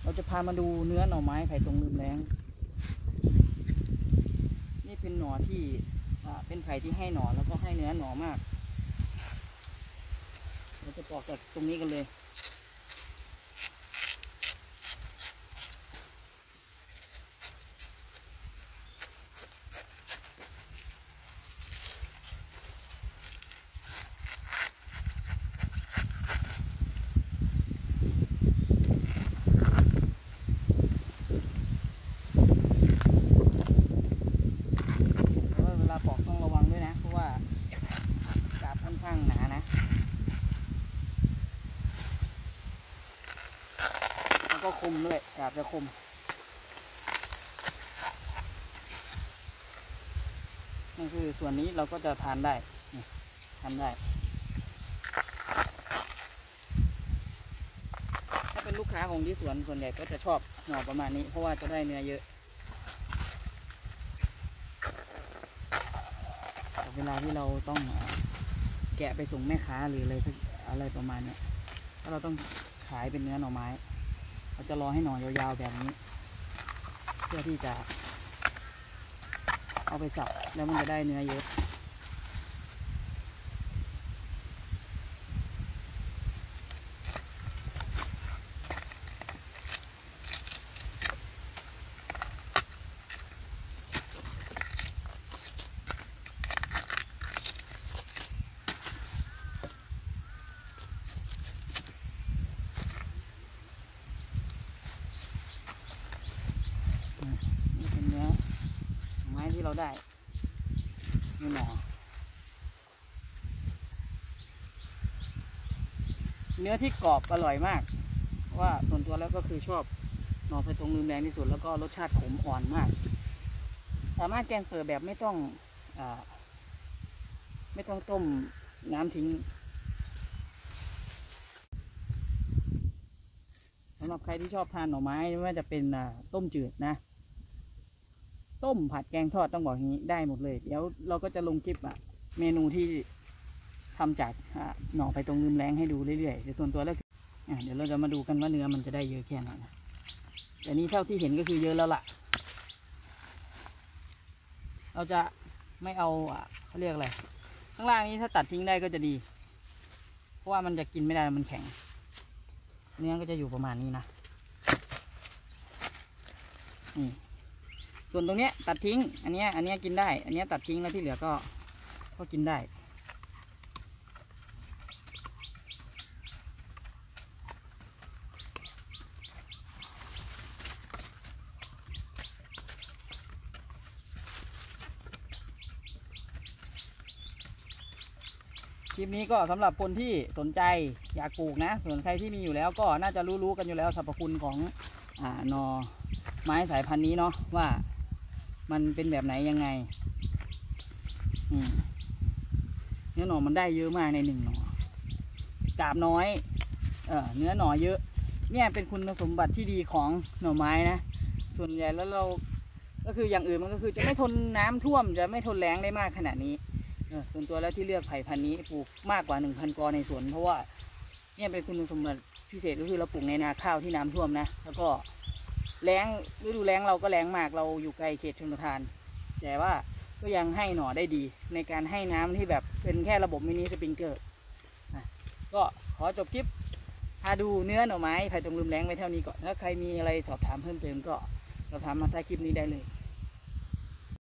เราจะพามาดูเนื้อหน่อไม้ไผ่ตรงลืมแล้งนี่เป็นหน่อที่เป็นไผ่ที่ให้หน่อแล้วก็ให้เนื้อหน่อมากเราจะปอกจากตรงนี้กันเลยเวลาปอกต้องระวังด้วยนะเพราะว่ากาบค่อนข้างหนานะแล้วก็คมด้วยกาบจะคมนั่นคือส่วนนี้เราก็จะทานได้ทานได้ถ้าเป็นลูกค้าของที่สวนส่วนใหญ่ก็จะชอบหน่อประมาณนี้เพราะว่าจะได้เนื้อเยอะเวลาที่เราต้องแกะไปส่งแม่ค้าหรืออะไรประมาณนี้ถ้าเราต้องขายเป็นเนื้อหน่อไม้เราจะรอให้หน่อยาวๆแบบนี้เพื่อที่จะเอาไปสับแล้วมันจะได้เนื้อเยอะนี่เป็นเนื้อไม้ที่เราได้นี่หน่อเนื้อที่กรอบอร่อยมากว่าส่วนตัวแล้วก็คือชอบหน่อไผ่ตรงลืมแรงที่สุดแล้วก็รสชาติขมอ่อนมากสามารถแกงเปิดแบบไม่ต้องต้มน้ำทิ้งสำหรับใครที่ชอบทานหน่อไม้ไม่ว่าจะเป็นต้มจืดนะต้มผัดแกงทอดต้องบอกอย่างนี้ได้หมดเลยเดี๋ยวเราก็จะลงคลิปเมนูที่ทำจากหน่อไผ่ตรงลืมแรงให้ดูเรื่อยๆแต่ส่วนตัวแล้วเดี๋ยวเราจะมาดูกันว่าเนื้อมันจะได้เยอะแค่ไหนนะแต่นี้เท่าที่เห็นก็คือเยอะแล้วล่ะเราจะไม่เอาเขาเรียกอะไรข้างล่างนี้ถ้าตัดทิ้งได้ก็จะดีเพราะว่ามันจะกินไม่ได้มันแข็งเนื้อก็จะอยู่ประมาณนี้นะนี่ส่วนตรงเนี้ยตัดทิ้งอันเนี้ยกินได้อันเนี้ยตัดทิ้งแล้วที่เหลือก็กินได้คลิปนี้ก็สำหรับคนที่สนใจอยากปลูกนะส่วนใครที่มีอยู่แล้วก็น่าจะรู้กันอยู่แล้วสรรพคุณของหน่อไม้สายพันธุ์นี้เนาะว่ามันเป็นแบบไหนยังไงเนื้อหน่อมันได้เยอะมากในหนึ่งหน่อกาบน้อยเนื้อหน่อเยอะเนี่ยเป็นคุณสมบัติที่ดีของหน่อไม้นะส่วนใหญ่แล้วเราก็คืออย่างอื่นมันก็คือจะไม่ทนน้ำท่วมจะไม่ทนแล้งได้มากขนาดนี้ส่วนตัวแล้วที่เลือกไผ่พันธุ์นี้ปลูกมากกว่า 1,000 กอในสวนเพราะว่าเนี่ยเป็นคุณสมบัติพิเศษก็คือเราปลูกในนาข้าวที่น้ำท่วมนะแล้วก็แล้งฤดูแล้งเราก็แล้งมากเราอยู่ไกลเขตชลประทานแต่ว่าก็ยังให้หน่อได้ดีในการให้น้ำที่แบบเป็นแค่ระบบมินิสปริงเกอร์ก็ขอจบคลิปพาดูเนื้อหน่อไม้ไผ่ตรงลืมแล้งไว้เท่านี้ก่อนถ้าใครมีอะไรสอบถามเพิ่มเติมก็สอบถามมาใต้คลิปนี้ได้เลย